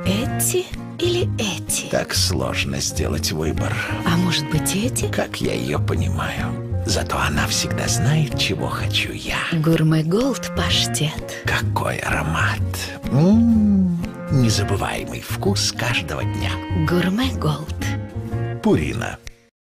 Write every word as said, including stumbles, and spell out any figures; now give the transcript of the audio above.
Эти или эти? Так сложно сделать выбор. А может быть эти? Как я ее понимаю. Зато она всегда знает, чего хочу я. Гурме Голд паштет. Какой аромат. М-м-м. Незабываемый вкус каждого дня. Гурме Голд. Пурина.